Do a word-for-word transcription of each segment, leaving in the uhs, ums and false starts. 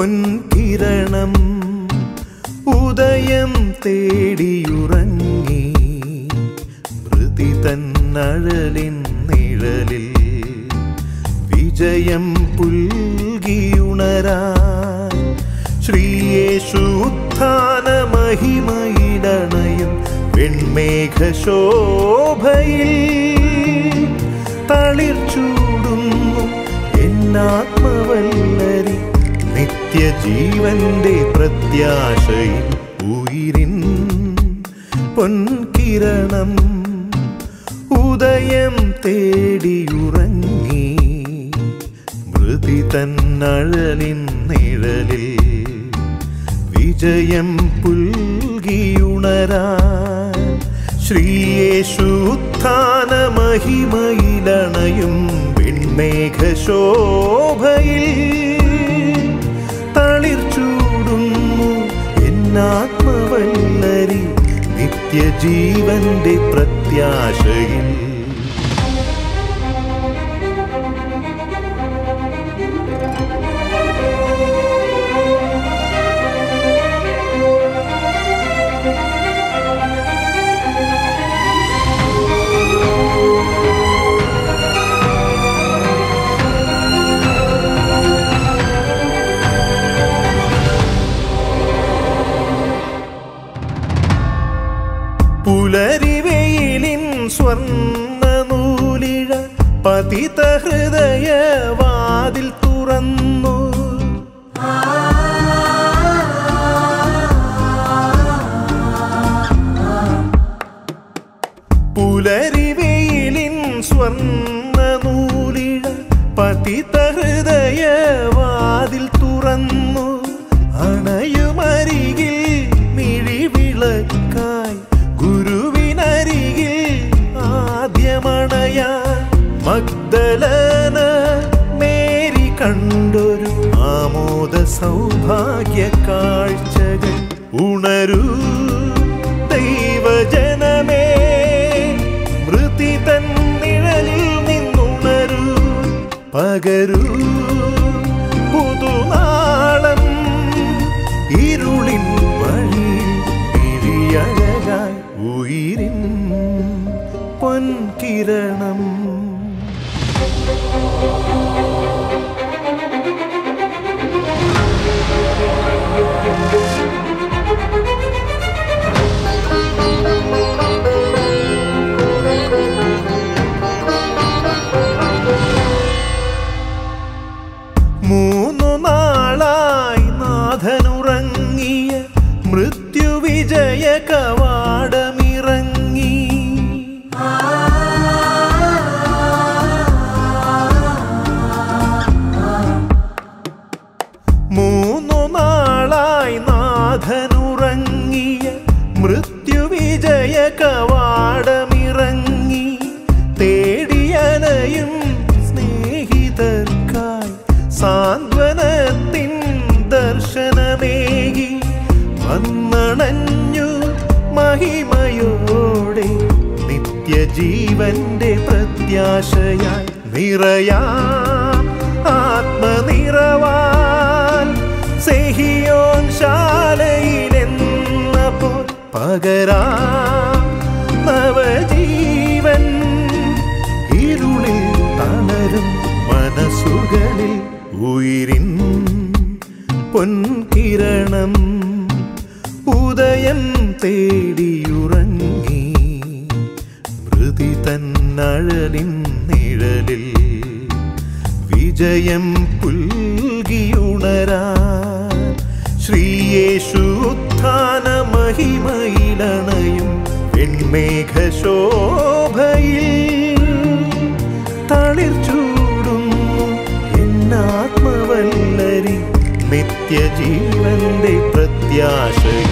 പൊൻകിരണം ഉദയം തേടിയുറങ്ങി മൃതി തന്നഴലിൻ നിഴലിൽ വിജയം പുൽകിയുണരാൻ ശ്രീയേശു ഉത്ഥാന മഹിമയിടണയും വെൺമേഘശോഭയിൽ തളിർച്ചൂടുന്നു എന്നാത്മവല്ലരി നിത്യജീവന്റെ പ്രത്യാശയിൽ ഉയിരിൻ പൊൻകിരണം ഉദയം തേടിയുറങ്ങി മൃതി തന്നഴലിൻ നിഴലിൽ വിജയം പുൽകിയുണരാൻ ശ്രീയേശു ഉത്ഥാന മഹിമയിലണയും വെൺമേഘശോഭയിൽ തളിർച്ചൂടുന്നു എന്നാത്മവല്ലരി നിത്യജീവന്റെ പ്രത്യാശയിൽ പുലരിവെയിലിൻ സ്വർണ്ണനൂലിഴ പതിത ഹൃദയ വാതിൽ തുറന്നു പുലരിവെയിലിൻ സ്വർണ്ണനൂലിഴ പതിത ഹൃദയ വാതിൽ തുറന്നു അണയുമരികിൽ മിഴിവിളക്കായി ഗുരുവിനരികിൽ ആദ്യമണയാൻ മഗ്ദലന മേരി കണ്ടൊരു ആമോദ സൗഭാഗ്യ കാഴ്ചകൾ ഉണരൂ ദൈവജനമേ മൃതി തൻ നിഴലിൽ നിന്നുണരൂ പകരൂ പുതുനാളം ഇരുളിൻ വഴി വിഴിയഴകായി ഉയിരിൻ പൊൻകിരണം മൂന്നു നാളായി നാഥനുറങ്ങിയ മൃത്യുവിജയ കവാടമിറങ്ങി മൂന്നു നാളായി നാഥനുറങ്ങിയ മൃത്യുവിജയ കവാടമിറങ്ങി തേടിയലയും സ്നേഹിതർക്കായി സാന്ത്വനത്തിൻ ദർശനമേകി വന്നണഞ്ഞു മഹിമയോടെ നിത്യജീവന്റെ പ്രത്യാശയായി നിറയാം ആത്മനിറവാൽ സെഹിയോൻ ശാലയിലെന്നപ്പോൾ പകരാം നവജീവൻ ഇരുളിൽ തളരും മനസ്സുകളിൽ ഉയിരിൻ പൊൻകിരണം ഉദയം തേടിയുറങ്ങി മൃതി തന്നഴലിൻ നിഴലിൽ വിജയം പുൽകിയുണരാൻ ശ്രീയേശു ഉത്ഥാന മഹിമയിലണയും വെൺമേഘശോഭയിൽ തളിർച്ചൂടുന്നു എന്നാത്മവല്ലരി നിത്യജീവന്റെ പ്രത്യാശയിൽ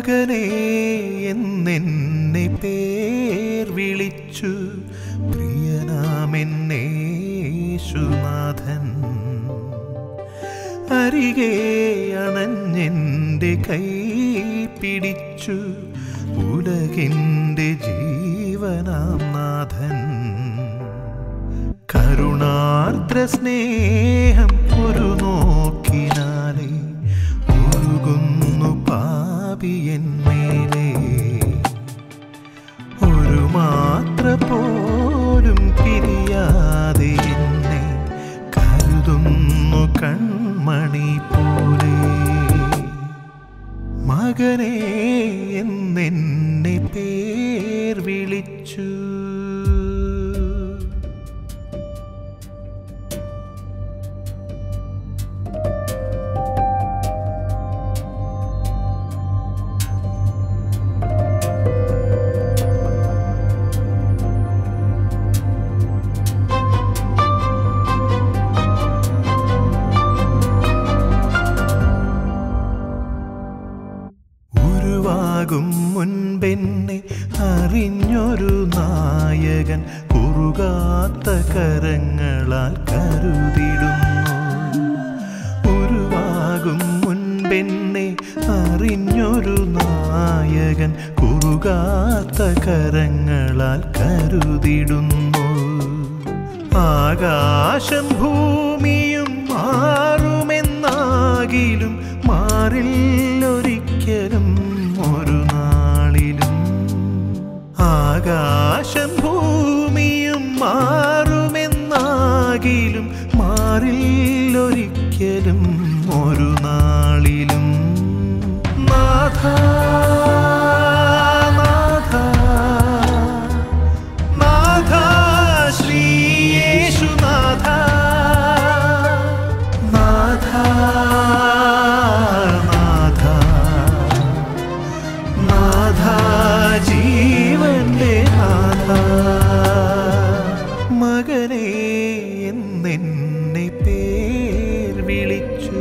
മകനേ എന്നെന്നെ പേർ വിളിച്ചു പ്രിയനാമെന്നേശുനാഥൻ. അരികെ അണഞ്ഞെൻ്റെ കൈ പിടിച്ചു ഉലകിൻ്റെ ജീവനാം നാഥൻ. കരുണാർദ്ര സ്നേഹം ഒരു നോക്കിനാലേ ഒഴുകുന്നു പാപിയന്മേലേ. ഒരു മാത്ര പോലും പിരിയാതെ എന്നെ കരുതുന്നു കൺമണി പോലെ. മകനേ എന്നെന്നെ പേർ വിളിച്ചു. മുൻപെന്നെ അറിഞ്ഞൊരു നായകൻ കുറുകാത്ത കരങ്ങളാൽ കരുതിടുന്നു. ഉരുവാകും മുൻപെന്നെ അറിഞ്ഞൊരു നായകൻ കുറുകാത്ത കരങ്ങളാൽ കരുതിടുന്നു. ആകാശം ഭൂമിയും മാറുമെന്നാകിലും മാറില്ലൊരിക്കലും ഒരു നാളിലും. ആകാശം ഭൂമിയും മാറുമെന്നാകിലും മാറില്ലൊരിക്കലും ഒരു നാളിലും. നാഥ നാഥ നാഥ ശ്രീയേശുനാഥ നാഥ ജീവന്റെ നാഥ. മകനേ എന്നെന്നെ പേർ വിളിച്ചു.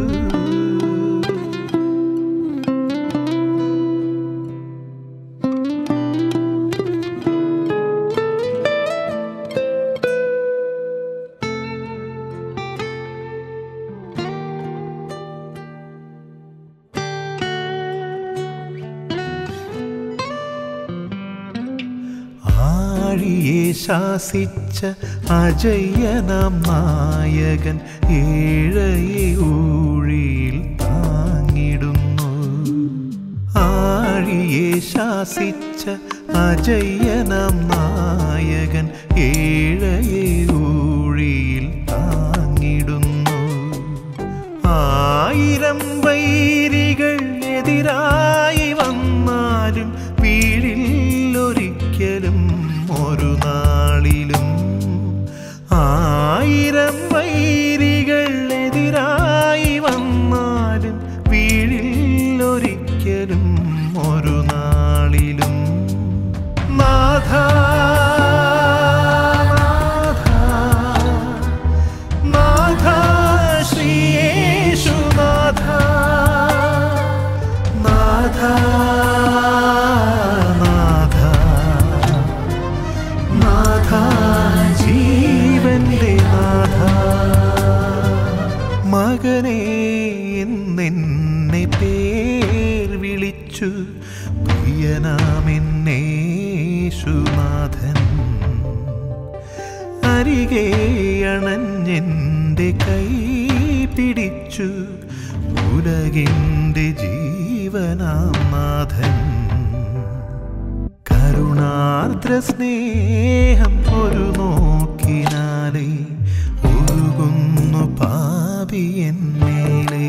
ആഴിയെ ശാസിച്ച അജയ്യനാം നായകൻ ഏഴയെ ഊഴിയിൽ താങ്ങിടുന്നു. ആഴിയെ ശാസിച്ച അജയ്യനാം നായകൻ ഏഴയെ ഊഴിയിൽ താങ്ങിടുന്നു. ആയിരം വൈരികൾ എതിരായി വന്നാലും വീഴില്ലൊരിക്കലും ഒരു നാളിലും. ആയിരം വൈരികൾ എതിരായി വന്നാലും വീഴില്ലൊരിക്കലും ഒരു നാളിലും. നാഥ നാഥ ശ്രീയേശുനാഥ നാഥ ജീവന്റെ നാഥ. മകനേ എന്നെന്നെ പേർ വിളിച്ചു പ്രിയനാമെന്നേശുനാഥൻ. അരികെ അണഞ്ഞെൻ്റെ കൈ പിടിച്ചു ഉലകിൻ്റെ ജീവനാം നാഥൻ. കരുണാർദ്ര സ്നേഹം ഒരു നോക്കിനാലേ ഒഴുകുന്നു പാപിയന്മേലേ.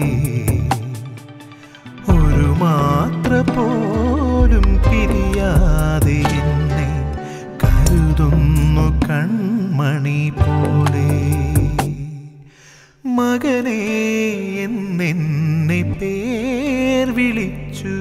ഒരു മാത്ര പോലും പിരിയാതെ എന്നെ കരുതുന്നു കൺമണി പോലെ. മകനേ എന്നെന്നെ പേർ വിളിച്ചു.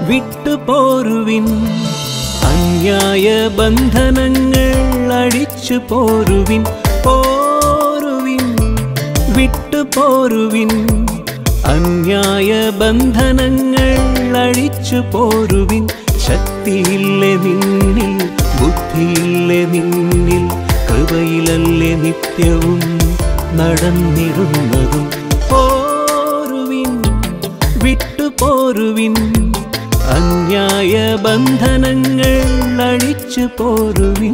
വിട്ടുപോരുവിൻ. അന്യായ ബന്ധനങ്ങൾ അഴിച്ചു പോരുവിൻ. പോരുവിൻ, വിട്ടുപോരുവിൻ. അന്യായ ബന്ധനങ്ങൾ അഴിച്ചു പോരുവിൻ. ശക്തിയില്ലേ നിന്നിൽ, ബുദ്ധിയില്ലേ നിന്നിൽ, കൃപയിലല്ലേ നിത്യവും നടന്നിടുന്നതും. പോരുവിൻ, വിട്ടുപോരുവിൻ. അന്യായ ബന്ധനങ്ങൾ അഴിച്ചു പോരുവിൻ.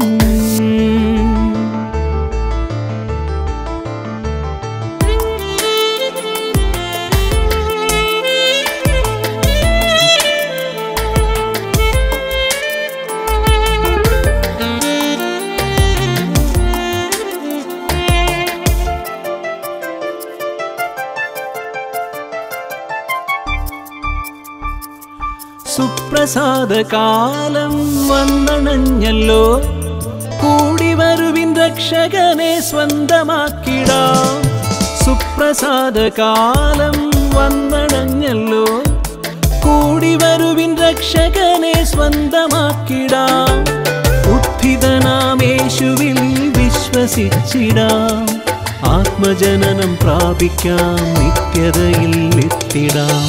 സുപ്രസാദകാലം വന്നണഞ്ഞല്ലോ, കൂടി വരുവിൻ രക്ഷകനെ സ്വന്തമാക്കിടാം. സുപ്രസാദകാലം വന്നണഞ്ഞല്ലോ, കൂടി വരുവിൻ രക്ഷകനെ സ്വന്തമാക്കിടാം. ഉത്ഥിതനാം യേശുവിൽ വിശ്വസിച്ചിടാം. ആത്മജനനം പ്രാപിക്കാം, നിത്യതയിൽ എത്തിടാം.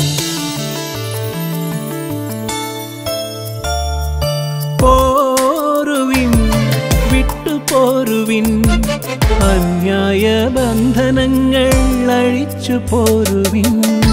പോരുവിൻ, വിട്ടുപോരുവിൻ. അന്യായ ബന്ധനങ്ങൾ അഴിച്ചു പോരുവിൻ.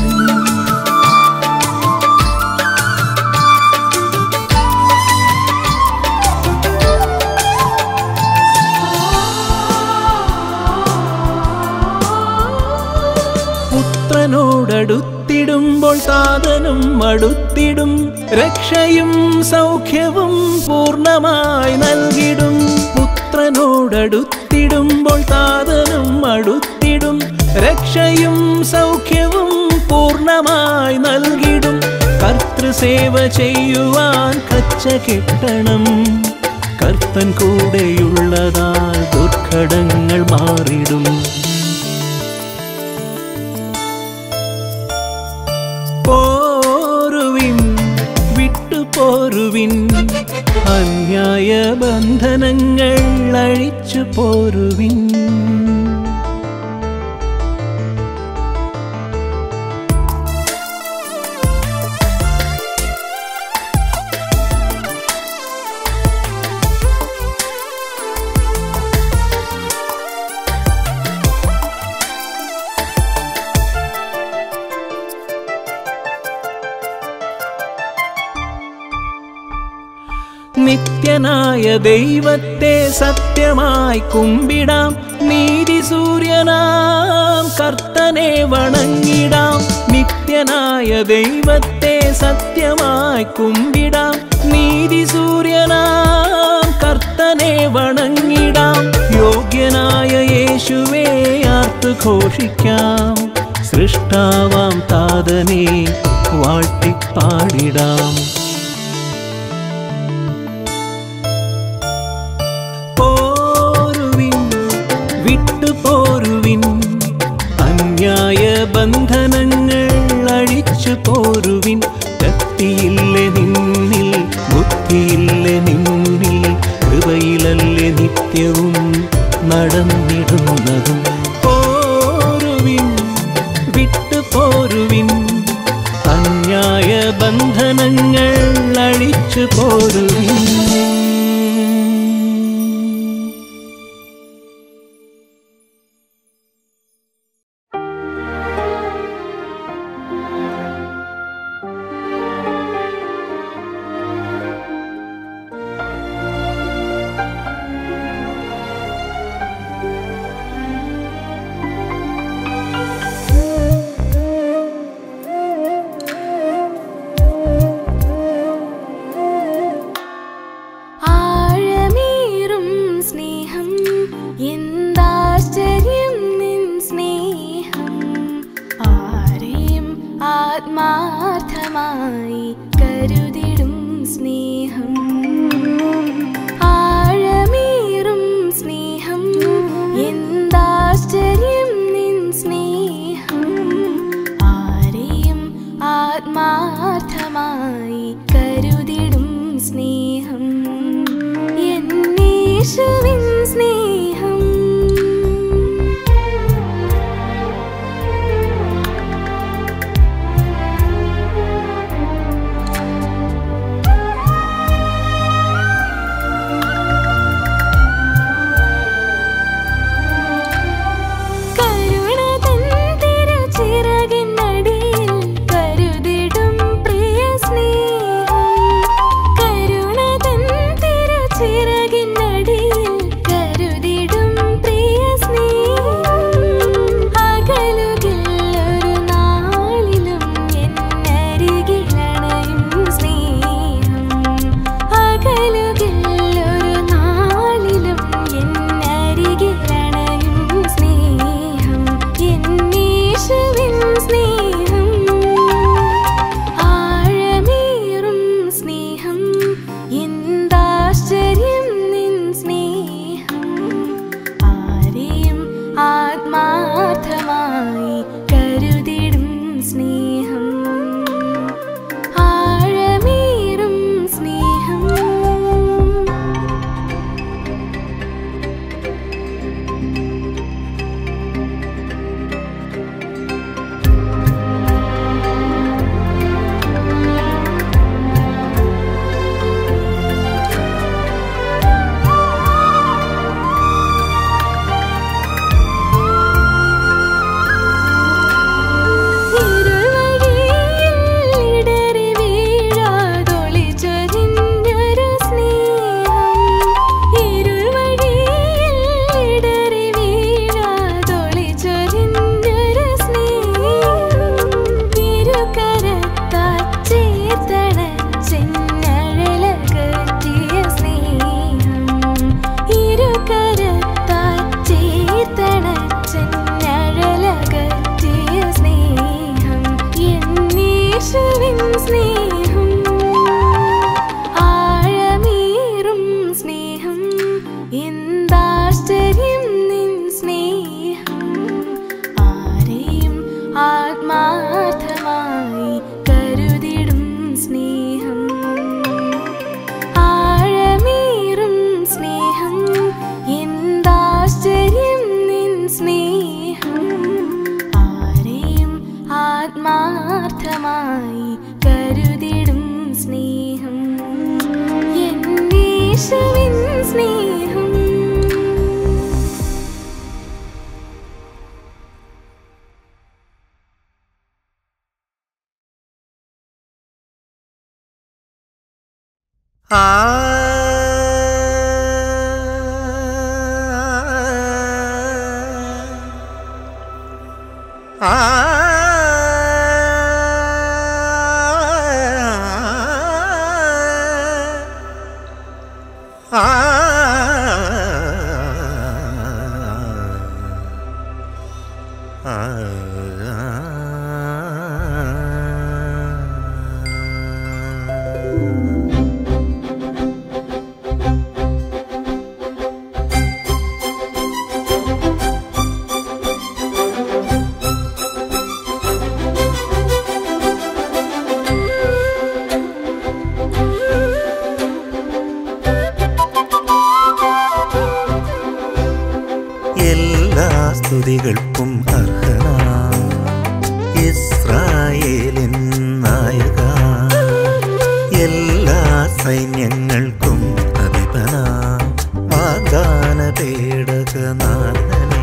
പുത്രനോടടുത്തിടുമ്പോൾ താതനും അടുത്തിടും. രക്ഷയും സൗഖ്യവും പൂർണ്ണമായി നൽകിടും. പുത്രനോടടുത്തിടുമ്പോൾ താതനും അടുത്തിടും. രക്ഷയും സൗഖ്യവും പൂർണ്ണമായി നൽകിടും. കർത്തൃസേവ ചെയ്യുവാൻ കച്ച കെട്ടണം. കർത്തൻ കൂടെയുള്ളതാൽ ദുർഘടങ്ങൾ മാറിടും. പോരുവിൻ, വിട്ടുപോരുവിൻ. അന്യായ ബന്ധനങ്ങൾ അഴിച്ചു പോരുവിൻ. നിത്യനായ ദൈവത്തെ സത്യമായി കുമ്പിടാം. നീതി സൂര്യനാം കർത്തനെ വണങ്ങിടാം. നിത്യനായ ദൈവത്തെ സത്യമായി കുമ്പിടാം. നീതി സൂര്യനാം കർത്തനെ വണങ്ങിടാം. യോഗ്യനായ യേശുവേ ആർത്തു ഘോഷിക്കാം. സൃഷ്ടാവാം താതനെ വാഴ്ത്തിപ്പാടിടാം. വിട്ടുപോരുവിൻ. അന്യായ ബന്ധനങ്ങൾ അഴിച്ചു പോരുവിൻ. ശക്തിയില്ലേ നിന്നിൽ, ബുദ്ധിയില്ലേ നിന്നിൽ, കൃപയിലല്ലേ നിത്യവും നടന്നിടുന്നതും. പോരുവിൻ, വിട്ടുപോരുവിൻ. അന്യായ ബന്ധനങ്ങൾ അഴിച്ചു പോരുവിൻ. ആത്മാർത്ഥമായി കരുതിടും സ്നേഹം, ആഴമേറും സ്നേഹം, എന്താശ്ചര്യം നിൻ സ്നേഹം. ആരെയും ആത്മാർത്ഥമായി സ്നേഹം എന്നീശുവിൻ സ്നേഹം സ്തുതികൾക്കും അർഹനാം ഇസ്രായേലിൻ നായക, എല്ലാ സൈന്യങ്ങൾക്കും അധിപനാം വാഗ്ദാന പേടകനാഥനേ.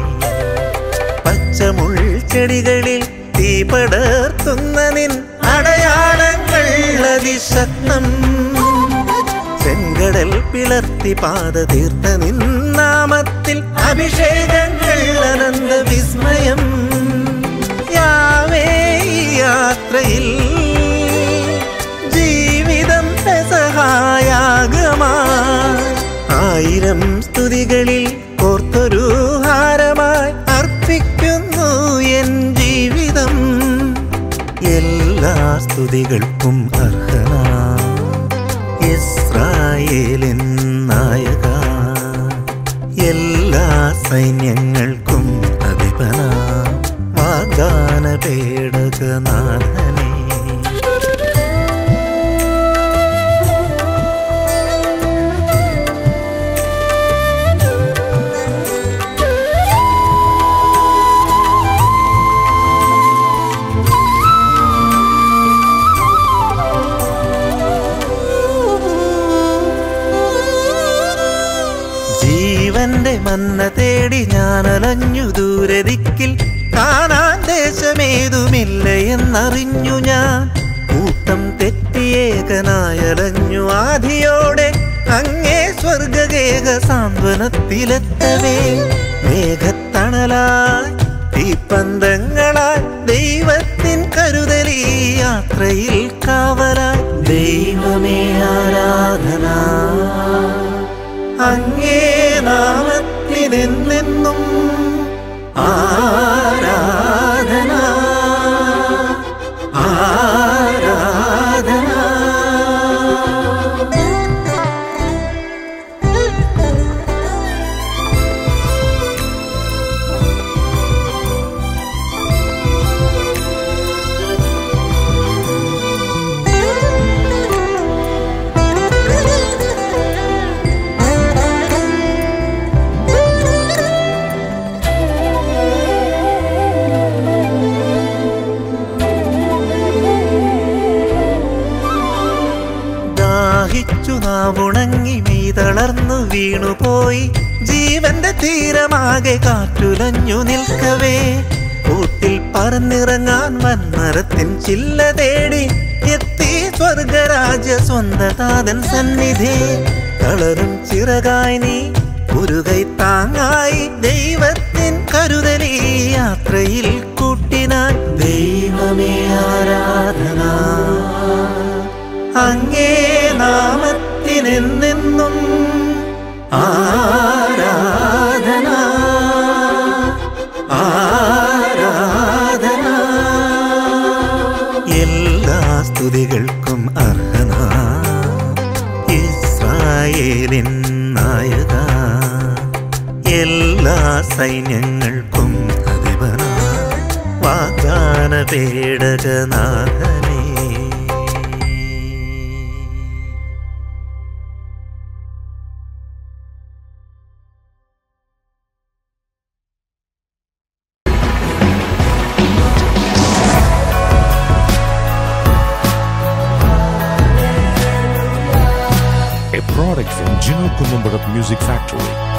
പച്ചമുൾച്ചെടികളിൽ തീ പടർത്തുന്ന നിൻ അടയാളങ്ങൾ അതിശക്തം. ചെങ്കടൽ പിളർത്തി പാത തീർത്ത നിന്നാമത്തിൽ അഭിഷേകങ്ങൾ അനന്ത വിസ്മയം. യാവേ യാത്രയിൽ ജീവിതം സഹായാഗമായി ആയിരം സ്തുതികളിൽ കോർത്തൊരു ഹാരമായി അർപ്പിക്കുന്നു എൻ ജീവിതം. എല്ലാ സ്തുതികൾക്കും അർഹനാം ഇസ്രായേലിൻ നായക, എല്ലാ സൈന്യങ്ങൾക്കും അധിപനാം വാഗ്ദാന പേടകനാഥനേ. ജീവന്റെ മന്ന തേടി ഞാനലഞ്ഞു ദൂരദിക്കിൽ കാണാൻ ദേശമേതുമില്ല എന്നറിഞ്ഞു ഞാൻ കൂട്ടം തെറ്റിയേകനായലഞ്ഞു ആധിയോടെ അങ്ങേ സ്വർഗഗേഹ സാന്ത്വനത്തിലെത്തവേ മേഘത്തണലായി തീപ്പന്തങ്ങളായി ദൈവത്തിൻ കരുതലീ യാത്രയിൽ കാവലായി ദൈവമേ ആരാധന അങ്ങേ നാമത്തിനെന്നെന്നും ആരാധന ആരാധന. നാവുണങ്ങി മീതളർന്നു വീണുപോയി ജീവന്റെ തീരമാകെ കാറ്റുലഞ്ഞു നിൽക്കവേ കൂട്ടിൽ പറന്നിറങ്ങാൻ വൻമരത്തിൻ ചില്ല തേടി എത്തി സ്വർഗരാജ്യ സ്വന്തതാതൻ സന്നിധി കളറും ചിറകായി നീ മുരുകൈ താങ്ങായി ദൈവത്തിൻ കരുതലീ യാത്രയിൽ കൂട്ടിനാൻ ദൈവമേ ആരാധന അങ്ങേ നാമത്തിനെന്നെന്നും ആരാധന ആരാധന. എല്ലാ സ്തുതികൾക്കും അർഹന ഇസ്രായേലിൻ നായക എല്ലാ സൈന്യങ്ങൾക്കും അധിപന വാഗ്ദാന പേടകനാഥനേ. Product from Gino Columbarat Music Factory.